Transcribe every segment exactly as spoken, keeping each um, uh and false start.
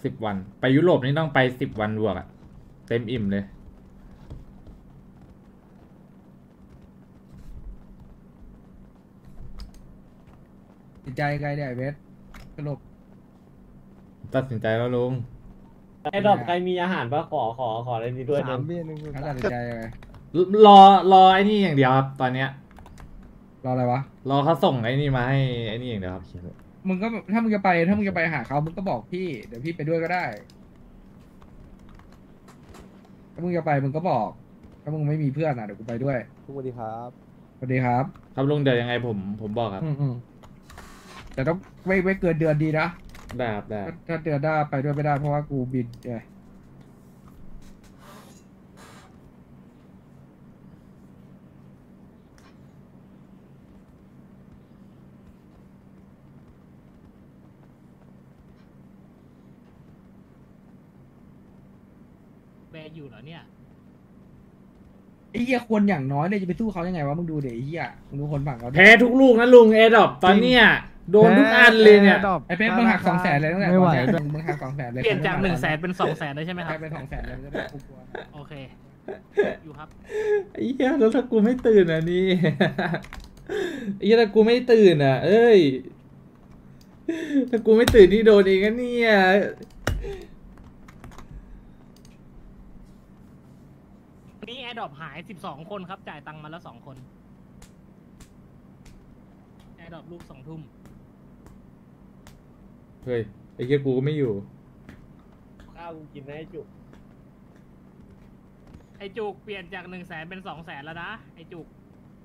สิบวันไปยุโรปนี่ต้องไปสิบวันบวกอะเต็มอิ่มเลยติดใจไกลเดี๋ยวเวสสรุปตัดสินใจแล้วลุงไอ้ดอกใครมีอาหารปะขอขอขออะไรนี้ด้วยสานะมเบี้ยหนึ่งเขาตัดสินใจยังไงรอรอไอ้นี่อย่างเดียวครับตอนเนี้ยรออะไรวะรอเขาส่งไอ้นี่มาให้ไอ้นี่อย่างเดียวครับมึงก็ถ้ามึงจะไปถ้ามึงจะไปหาเขามึงก็บอกพี่เดี๋ยวพี่ไปด้วยก็ได้ถ้ามึงจะไปมึงก็บอกถ้ามึงไม่มีเพื่อนอ่ะเดี๋ยวกูไปด้วยสวัสดีครับสวัสดีครับครับลุงเดี๋ยวยังไงผมผมบอกครับอืมอืมแต่ต้องไม่ไม่เกินเดือนดีนะได้ครับได้ถ้าถ้าเดือนหน้าไปด้วยไม่ได้เพราะว่ากูบินไงแบร์อยู่เหรอเนี่ยไอ้เหี้ยควรอย่างน้อยเลยจะไปสู้เขายังไงวะมึงดูเดี๋ยวไอ้เหี้ยมึงดูคนฝั่งเขาดิแพ้ทุกลูกนะลุงเอดอบตอนเนี้ยโดนทุกอันเลยเนี่ยไอ้เป๊ปมึงหักสองแสนเลยตั้งแต่ไม่ไหวตอนเนี้ยมึงหักสองแสนเลยเปลี่ยนจากหนึ่งแสนเป็นสองแสนได้ใช่ไหมคใครรับเป็นสองแสนเลยก็ได้กูกลัวโอเค อยู่ครับไอ้เหี้ยแล้วถ้ากูไม่ตื่นอ่ะนี่ ไอ้เหี้ยถ้ากูไม่ตื่นอ่ะ เอ้ยถ้ากูไม่ตื่นนี่โดนเองอะเนี่ยนี่แอร์ดรอปหายสิบสองคนครับ จ่ายตังค์มาแล้วสองคน แอร์ดรอปลูกสองทุ่มเฮ้ยไอ้เหี้ยกูก็ไม่อยู่ข้าวกูกินให้จุกไอจุกเปลี่ยนจากหนึ่งแสนเป็นสองแสนแล้วนะ ไอจุก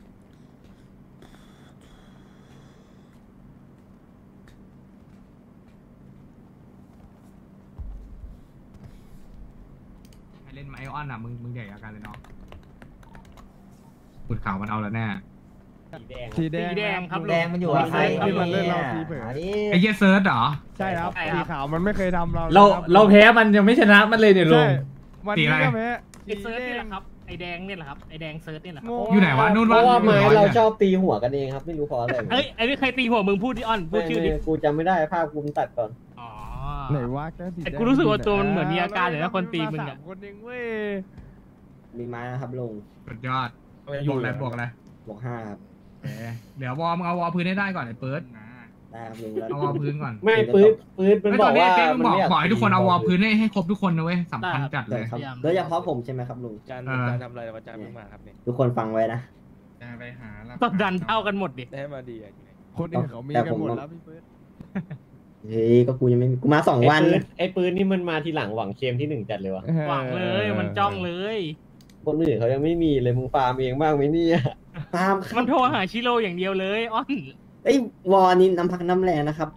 ให้เล่นไมออนอ่ะมึงมึงใหญ่อาการเลยเนาะขุดขาวมันเอาแล้วแน่สีแดงสีแดงสีแดงครับแดงมันอยู่กับใครที่มันเล่นเราทีเผลอไอ้เหี้ยเซิร์ชเหรอใช่ครับใช่ครับสีขาวมันไม่เคยทำเราเราลยคบเราแพ้มันยังไม่ชนะมันเลยเนี่ยลุใช่งวันสีนี้อะไรก็แพ้ไอเซิร์ชนี่แหละครับ ไอแดงเนี่ยแหละครับ ไอแดงเซิร์ชนี่แหละครับโง่อยู่ไหนวะนู่นเพวะราะว่าไม้อยู่ไหนวะเราชอบตีหัวกันเองครับ ไม่รู้เพราะอะไรเอ้ยไอนี่ใครตีหัวมึงพูดดิออน พูไม่ดชื่อดิไม่กูจำไม่ได้ภาพกูมันตัดก่อนอ๋อไหนวะแกสีแดแต่งกูรู้สึกว่าตัวมันเหมือนมีอาการเลยนะคนตีมึงมาอะสามคนเองเว้ยมีไม้นะครับลุงสุดยอดบวกอะไรบวกอะไรบวกห้าครับเอ๊ะเดี๋ยววอร์มงเอาวอร์พื้นให้ได้ก่อนไอ้เปิร์ดได้ครับลุงแล้วเอาวอร์พื้นก่อนไม่ปื๊ดปื๊ดมันไอ้บตออนกนี้ว่าเป๊กมึงบอกมัไม่ยาบอกให้ทุกคนเอาวอร์พื้นให้ให้ครบทุกคนนะเว้ยสำคัญจัดเลยครับโดยเฉพาะผมใช่ไหมครับลุงจานเออจานทำอะไรวะจานเพิ่งมาครับเนี่ยทุกคนฟังไว้นะจะไปหาแล้วต้องดันเท่ากันหมดดิได้มาดีอ่ะอยู่ไหนคนอื่นเขามีแต่กัผนมหมดแล้วพี่เฟิร์สเฮ้ยก็กูยังไม่มีกูมาสองวันไอ้ปืนนี่มันมาทีหลังหวังเคมที่หนึ่งจัดเลยวะหวังเลย มันจ้องเลยคนอื่นเขายังไม่มีเลยมึงฟาร์มเองบ้างไหมเนี่ยตามคมัรับนโทรหาชิโร่อย่างเดียวเลยอ้อนเอ้ยวอนี่น้ำพักน้ำแรงนะครับ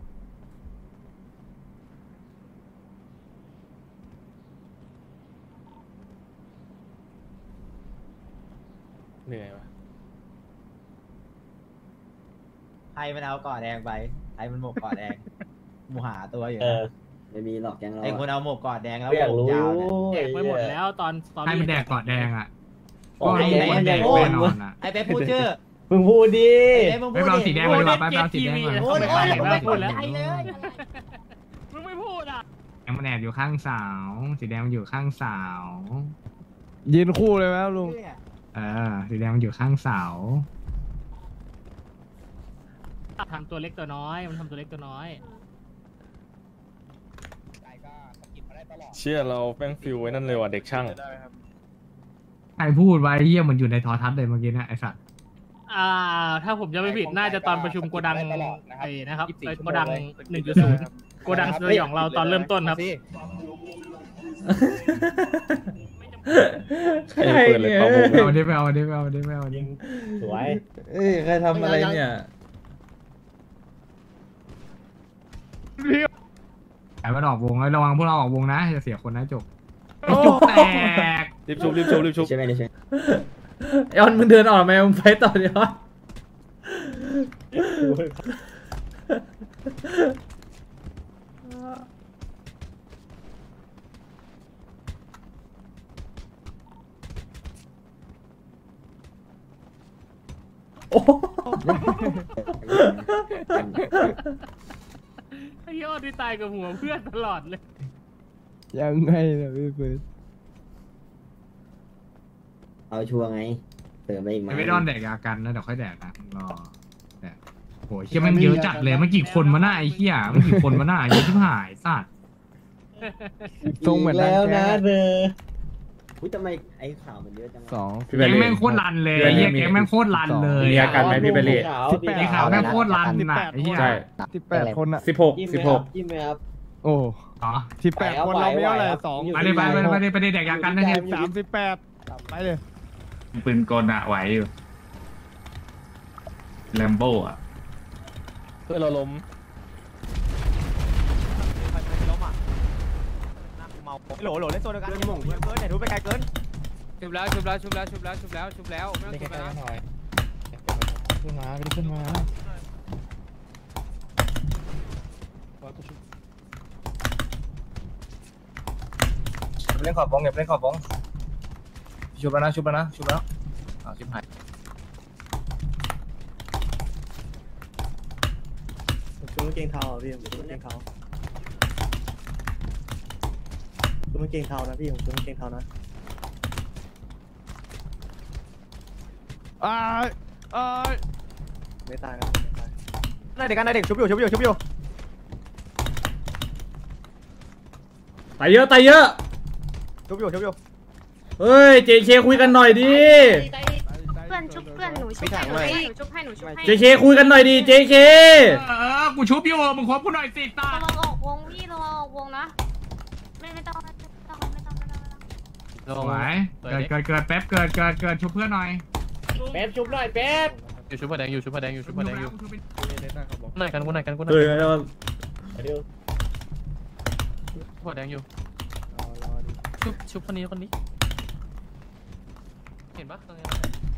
เหนื่อยวะใครมันเอาเกาะแดงไปใครมันหมกเกาะแดงหมูหาตัวอยู่เอนะอไม่มีหรอกแกงเราไอ้คนเอาหมกเกาะแดงแล้วไม่อยากผมรู้ยาวเนี่ยแจกไปหมดแล้วตอนตอนให้มันแดกกอดแดงอ่ะบอกก็ให้รู้แดงว่าแดแดกงแน่นอนอ่ะไอ้เป๊ปพูดชื่อมึงพูดดิไอ้เป๊ปมึงไปพูดเอาดิสีแดงไปดีกว่าไปเอาสีแดงก่อนโอ้ยโอ้ยผมไม่พูดเลยมึงไม่พูดอ่ะแดงมันแอบอยู่ข้างเสาสีแดงมันอยู่ข้างเสายืนคู่เลยไหมครับลุงเออสีแดงมันอยู่ข้างเสาทำตัวเล็กตัวน้อย มันทำตัวเล็กตัวน้อยเชื่อเราแป้งฟิวไว้นั่นเลยว่ะเด็กช่างใครพูดไว้เยี่ยมมันอยู่ในโทอทัศน์เลยเมื่อกี้นะไอสัตว์อ่า ถ้าผมจะไม่ผิดน่าจะตอนประชุมโกดังไอ้นะครับไอ้โกดังหนึ่งจุดศูนย์โกดังสยองเราตอนเริ่มต้นครับใครเนี่ยเอาดิไปเอาดิไปเอาดิไปเอาดิสวยเอ้ยใครทำอะไรเนี่ยไอ้มันออกวงแล้วระวังพวกเราออกวงนะจะเสียคนนะจบไอ้จุกแตกรีบชุบรีบชุบรีบชุบใช่ไหมใช่ไหมไอออนมึงเดินออกไหมมึงไปต่อเดี๋ยวโอ้ไอ้ยอดที่ตายกับหัวเพื่อนตลอดเลยยังไงนะพี่เฟิร์สเอาชัวร์ไงเติมไปอีกไหมไม่ดอนแดกยากันนะเดี๋ยวค่อยแดกนะมึงรอแดกโหเฮียมันเยอะจัดเลยมันกี่คนมาหน้าไอ้เฮียมันกี่คนมาหน้าเยอะชิบหายสัตว์ทรงเหมือนแล้วแก๊นะงเธออุ้ยทำไมไอ้ข่าวมันเยอะจังวะสองพี่เบแก๊ลงลี่แม่งโคตรรันเลยเฮียแก๊งแม่งโคตรรันเลยมีอาการไหมพี่เบลลี่สิบแปดไอ้ขาวแม่งโคตรรันน่ะไอ้เฮียใช่สิบแปดคนอะสิบหกจิ้มไหสิมบคหรักบจิ้มไหมครับอ๋อสิบแปดคนเราไม่เท่าไหร่สองไปเลยไปเลยไปเลยไปเลยแดกยากันนะเฮียสามสิบแปดไปเลยปืนกลอะไหวอยู่แลมโบ้อะเพื่อนเราล้มโหลโหลเล่นตัวเดียวกันเกินเกินอย่าดูไปไกลเกินชุบแล้วชุบแล้วชุบแล้วชุบแล้วชุบแล้วชุบแล้วไม่ต้องชุบแล้วนะขึ้นมาขึ้นมาเล่นขอบวงเก็บเล่นขอบวงชุบแล้วนะชุบแล้วนะชุบแล้วอ่าชิบหายชุบเกงเทาพี่ผมชุบเกงเทาชุบเกงเทานะพี่ผมชุบเกงเทานะอ้ายอ้ายไม่ตายนะไม่ตายนายเด็กกันนายเด็กชุบอยู่ชุบอยู่ชุบอยู่ตายเยอะตายเยอะชุบอยู่ชุบอยู่เฮ้ยเจเคคุยกันหน่อยดิเพื่อนชุบเพื่อนหนูชุบให้หนูหนูชุบให้หนูชุบให้เจเคคุยกันหน่อยดิเจเคเออกูชุบอยู่มึงคบกูหน่อยสิตาระวังออกวงพี่ระวังออกวงนะไม่ไม่ต้องไม่ต้องไม่ต้องไม่ต้องไม่ต้องสวยเกิดเกิดเกิดแป๊บเกิดเกิดเกิดชุบเพื่อนหน่อยเป๊ปชุบหน่อยเป๊ปอยู่ชุบผ้าแดงอยู่ชุบผ้าแดงอยู่ชุบผ้าแดงอยู่ชุบไปไหนกันกูไหนกันกูไหนเฮ้ยผ้าแดงอยู่ชุบชุบคนนี้คนนี้เห็นปะตรงนี้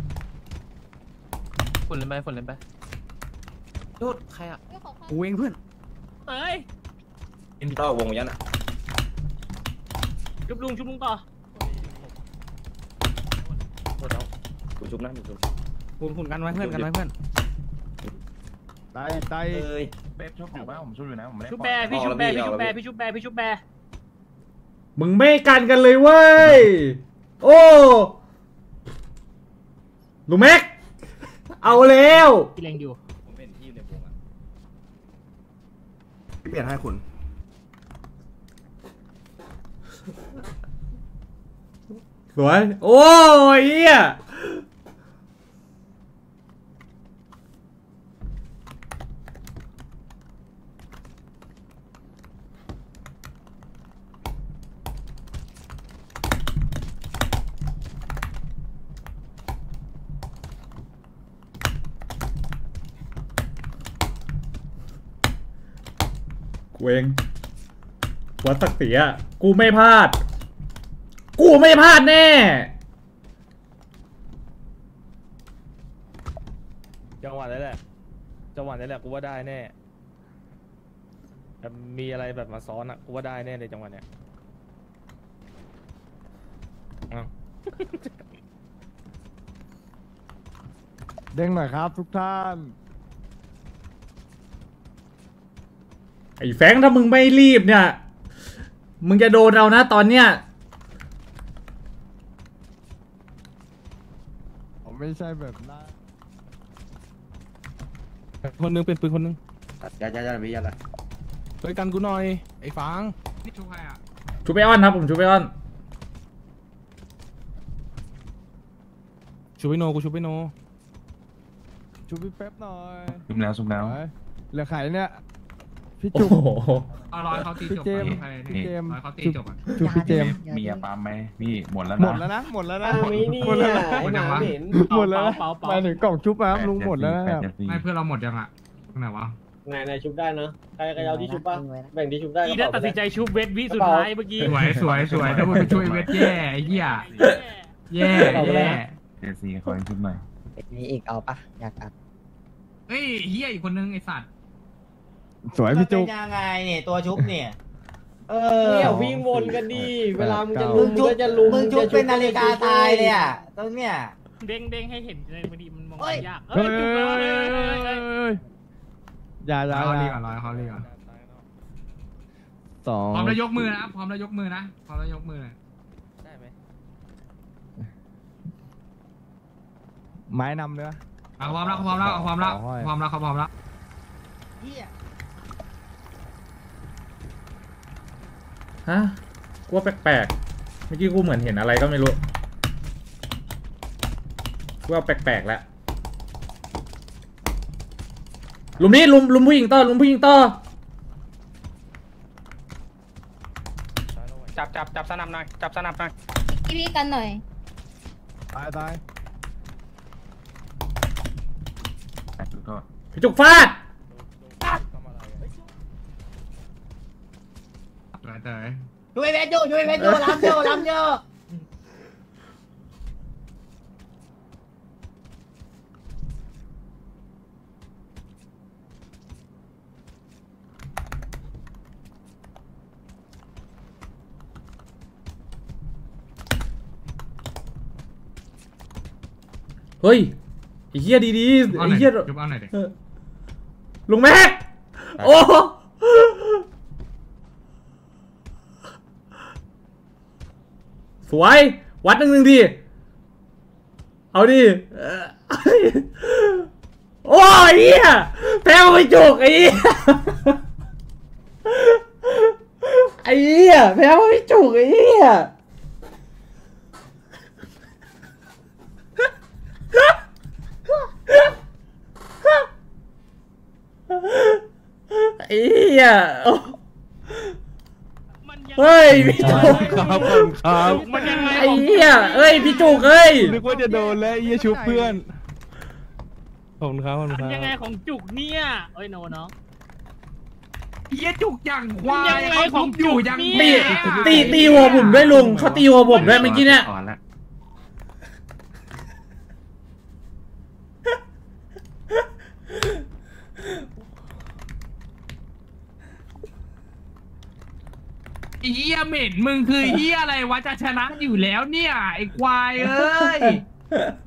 ฝุ่นเล่นไปฝุ่นเล่นไปดูดใครอ่ะกูเองเพื่อนเอ้ยอินเตอร์วงยันอ่ะชุบลุงชุบลุงต่อกูชุบนะกูชุบหุ่นหุ่นกันไว้เพื่อนกันไว้เพื่อนตายตายเอ้ยเป๊ปชอบอยู่บ้างผมชอบอยู่นะผมไม่ได้ชุบแบร์พี่ชุบแบร์พี่ชุบแบร์พี่ชุบแบร์พี่ชุบแบร์มึงไม่กันกันเลยเว้ยโอ้ลูกแม็กเอาแล้วพี่เล็งอยู่ผมเป็นที่ในวงอ่ะเปลี่ยนให้คุณสวยโอ้ยเหี้ย กูเองวัดศักดิ์ศรีอ่ะกูไม่พลาด กูไม่พลาดแน่จังหวะนี้แหละจังหวะนี้แหละกูว่าได้แน่แต่มีอะไรแบบมาซ้อนอ่ะกูว่าได้แน่ในจังหวะเนี้ยอ้าวเด้งหน่อยครับทุกท่านไอ้แฟงถ้ามึงไม่รีบเนี่ย มึงจะโดนเรานะตอนเนี้ยผมไม่ใช่แบบนั้นคนนึงเป็นปืนคนนึงยัดยัดยัดพี่ยัดละเฮ้ยกันกูหน่อยไอ้ฟางนี่ชุบใครอ่ะชูไปออนครับผมชูไปออนชูไปโนกูชูไปโนชุบพี่เป๊ปหน่อยซุมแล้วซุมแล้วไปเหลือไข่เนี่ยพี่โอ้จุกโหเอาร้อยเขาตีจบพี่เจมส์ใครพี่เจมส์ร้อยเขาตีจบอ่ะจุกพี่เจมส์มียาปามไหมพี่หมดแล้วหมนะดแล้วนะหมดแล้วนะอ้าวมีนี่หมดแล้วอ่ะนะไอ้หมาเห็นหมดแล้วนะเปล่าเปล่าหมายถึงกล่องชุบนะครับลุงหมดแล้วนะครับไม่เพื่อนเราหมดยังอ่ะไหนวะนายนายชุบได้นะใครใครเอาที่ชุบป่ะแบ่งที่ชุบได้อีได้ตัดสินใจชุบเวทวิสุดท้ายเมื่อกี้สวยสวยสวยถ้ามึงไปช่วยเวทแย่ไอ้เหี้ยแย่แย่เจซีคอยชุบหน่อยมีอีกเอาปะอยากอัดเฮ้ยเหี้ยอีกคนนึงไอ้สัตว์สวยพี่จุกยังไงเนี่ยตัวชุบเนี่ยเออเนี่ยวิ่งวนกันดิเวลามึงจะมึลุงมมึงก็จะลุมมึงชุบเป็นนาฬิกาตายเลยอ่ะตรงเนี้ยเด้งเด้งให้เห็นเลยพอดีมันมองเฮ้ยยากเฮ้เอ้ยยจุกแล้วเลยเอ้ยเอ้ยเอ้ยอย่าอย่าร้อยเขาอเรียกย่าก่อนร้อยเขาเรียกก่อนสองพร้อมแล้วยกมือนะพร้อมแล้วยกมือนะพร้อมแล้วยกมือได้ไหมไม้นำเนื้ออ่ะพร้อมแล้วพร้อมแล้วพร้อมแล้วพร้อมแล้วเขาพร้อมแล้วเหี้ยฮะกูว่าแปลกๆเมื่อกี้กูเหมือนเห็นอะไรก็ไม่รู้กูว่าแปลกๆแล้วลุมนี้ลุมลุมผู้หญิงต่อลุมผู้หญิงต่อจับจับจับสนับหน่อยจับสนับหน่อยพี่พี่กันหน่อยตายตายพี่จุกฟาดเต๋อเต๋อช่วยเพชรอยู่ช่วยเพชรอยู่รับอยู่รับอยู่เฮ้ยไอ้เหี้ยดีๆเอาไอ้หน่อยเหี้ยยกเอาหน่อยดิเออลุงแม็กโอ้สวยวัดหนึ่งหนึ่งดีเอาดิเออโอ้ยเหี้ยแพ้ไม่จุกไอ้เหี้ยไอ้เหี้ยแพ้ไม่จุกไอ้เหี้ยไอ้เหี้ยเฮ้ยพี่จุกครับผมครับมันยังไงไอ้เหี้ยเอ้ยพี่จุกเอ้ยนึกว่าจะโดนแล้วไอ้เหี้ยชุบเพื่อนผมครับผมคมันรับยังไงของจุกเนี่ยเอ้ยโนเนาะเหี้ยจุกอย่างควายยังไงเขาของอยู่จุกยังเนี่ตียตีตีหัวผมด้วยลุงเขาตีหัวผมด้วยเมื่อกี้เนี่ยอ่อนละไอ้เหี้ยเหม็นมึงคือเหี้ยอะไรวะจะชนะอยู่แล้วเนี่ยไอ้ควายเอ้ย